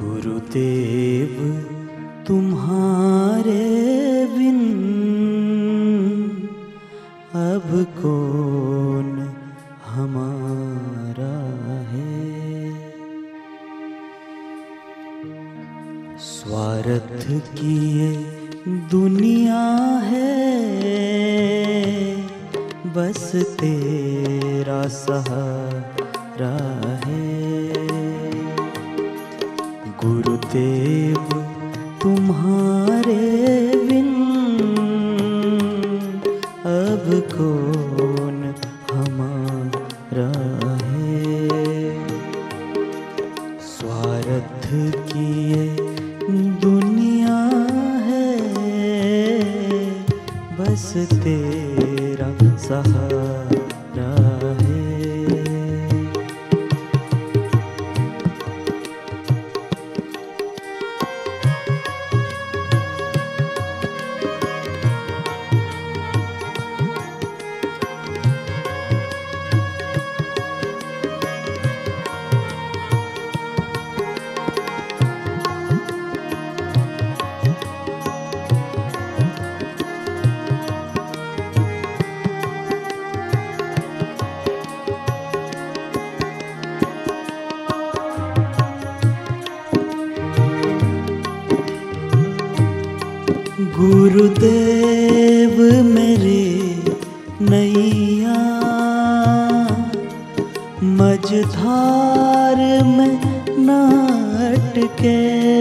गुरुदेव तुम्हारे बिन अब कौन हमारा है। स्वार्थ की ये दुनिया है, बस तेरा सहारा है। गुरुदेव तुम्हारे बिन अब कौन हमारा है। स्वार्थ की ये दुनिया है, बस तेरा सहारा है। गुरुदेव मेरे नैया मझधार में ना अटके।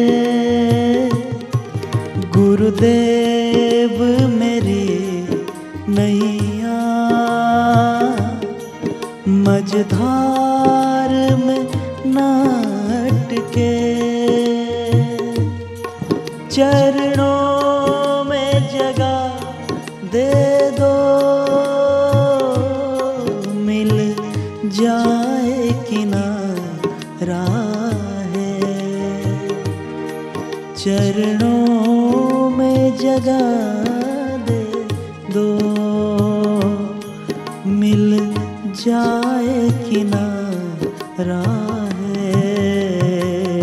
गुरुदेव मेरे नैया मझधार में ना अटके। चरणों दे दो मिल जाए किनारा है। चरणों में जगह दे दो मिल जाए किनारा है।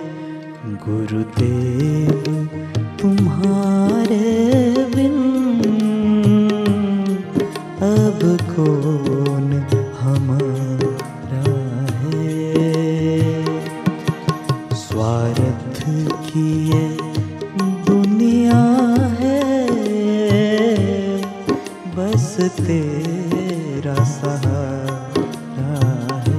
गुरुदेव तुम्हारे बिन अब कौन हमारा है। स्वार्थ की ये दुनिया है, बस तेरा सहारा है।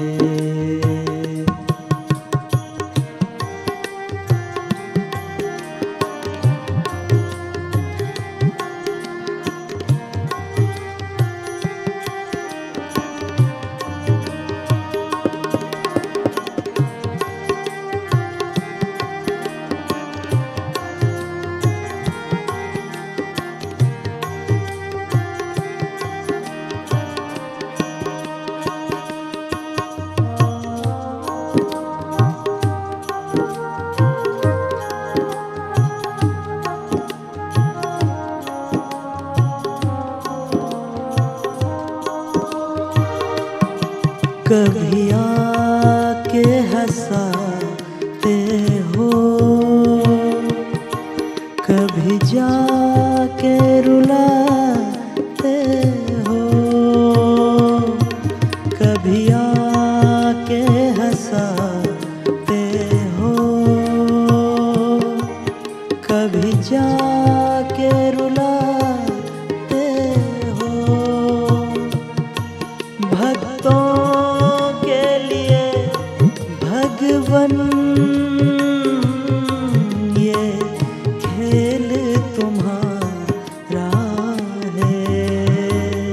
कभी आके हंसाते हो, कभी जाके रुलाते हो। कभी आके हंसाते हो, कभी जाके रुलाते हो। भक्तों भगवन ये खेल तुम्हारा है।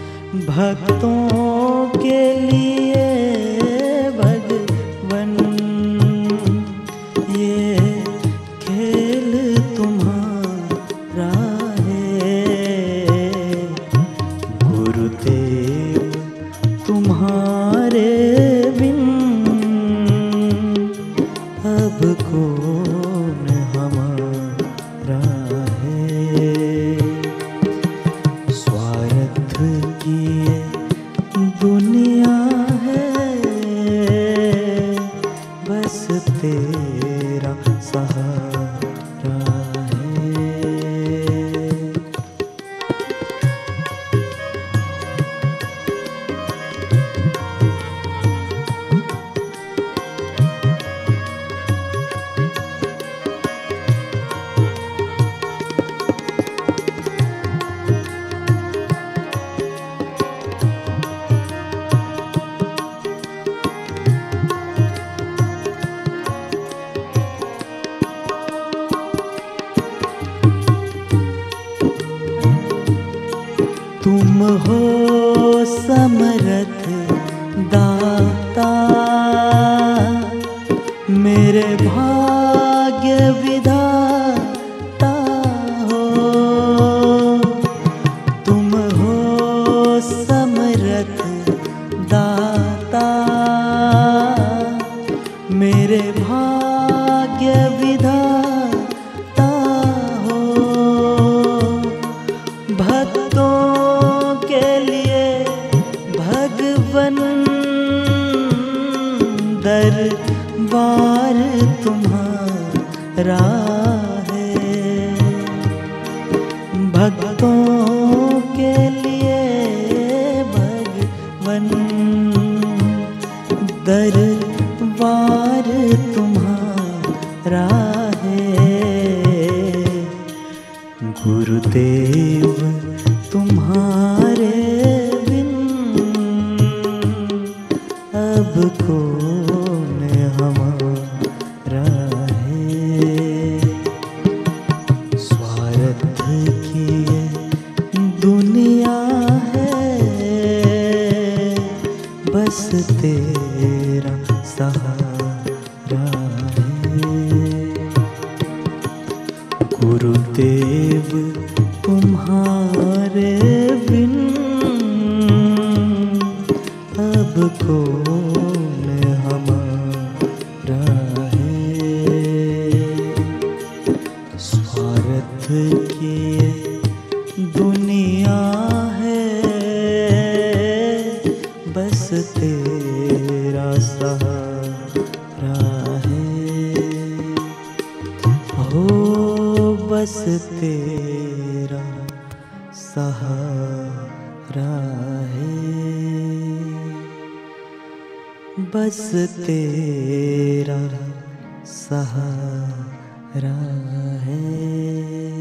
भक्तों के लिए भगवन ये खेल तुम्हारा है। गुरुदेव तुम्हारे बिन अब कौन हमारा है। स्वार्थ की ये दुनिया है, बस तेरा तेरा सहारा है। तुम हो समर्थ दाता, मेरे भाग्य विधाता हो। तुम हो समर्थ दाता, मेरे भाग्य विधाता हो। भक्तों के लिए भगवन दरबार तुम्हारा है। भक्तों के लिए भगवन दरबार तुम्हारा है। गुरुदेव तुम्हारे बिन अब कौन हमारा है। स्वार्थ की ये दुनिया है, बस तेरा सहारा है। गुरुदेव तुम्हारे बिन अब कौन हमारा है। स्वार्थ की ये दुनिया है, बस तेरा सहारा है। हो बस तेरा सहारा है। बस तेरा सहारा है।